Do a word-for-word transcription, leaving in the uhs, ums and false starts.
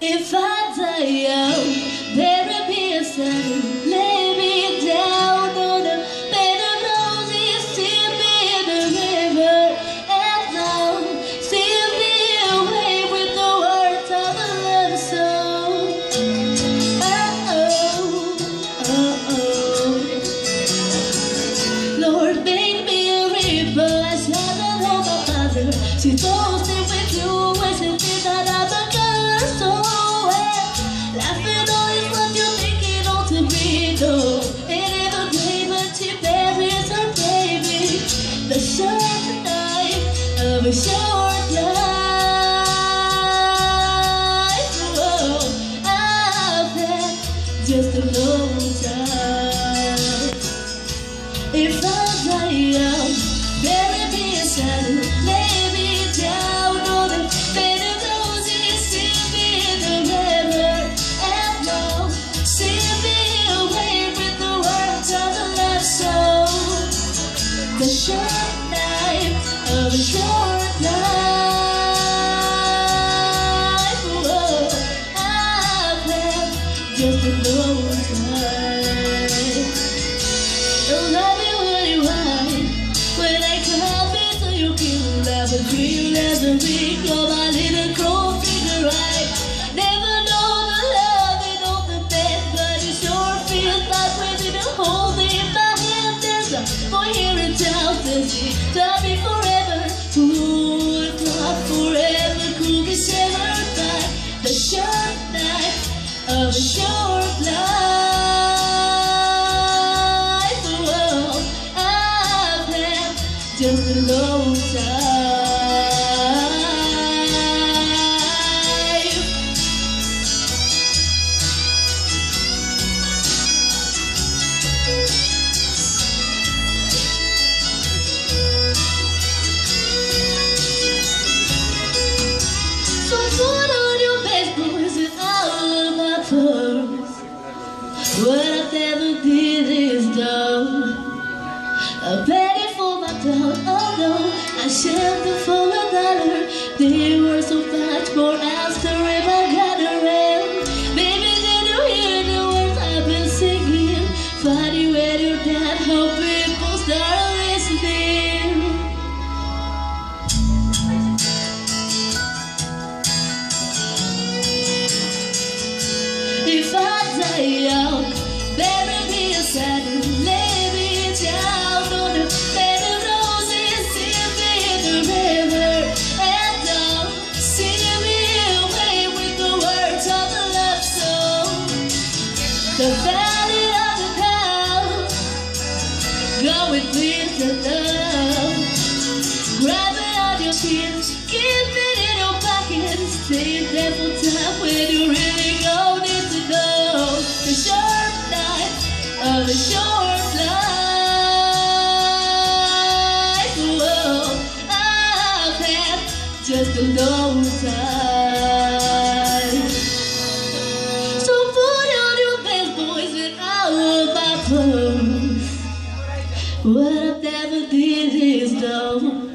If I die young, there will be a sun. Lay me down on the bed of roses, steer me in the river at long. Steer me away with the words of a love song. Oh, oh, oh, oh. Lord, make me a river as long as I hold my mother. She told me with you as if it's not other color so. Laughing always what you're thinking ought to be no. It never came but she buries her baby. The short night of a short life. Oh, I've had just a long time. If I die young, there will be a sun. Lay me down on the bed of roses, steer me in the river. The short night of a short life. Oh, I've had just a long time. Don't love me when you hide, when I come into your kill, laugh and scream, laugh and speak, oh my little crow finger right. Never know the loving on the bed, but it sure feels like when you don't hold me in my hand. There's a boy here in town says he loved me forever. Who would thought forever could be severed by the short night of a short life? Oh, I've had just a long time. What I never did is done. I paid for my town, oh no, I shared them for a dollar. They were so much more after if I got around. Baby, did you hear the words I've been singing? Funny when you're dead, how people start listening. If I die young, there will be a sun. Lay me down on the bed of roses, steer me in the river and down. Steer me away with the words of a love song. The valley of the cow, going with the love. Grab it on your tears, keep it in your pocket. Stay there for time when you really go need to know. The short night of a short life. Oh, I've had just a long time. So put on your best boys and I will my clothes. What I never did is done.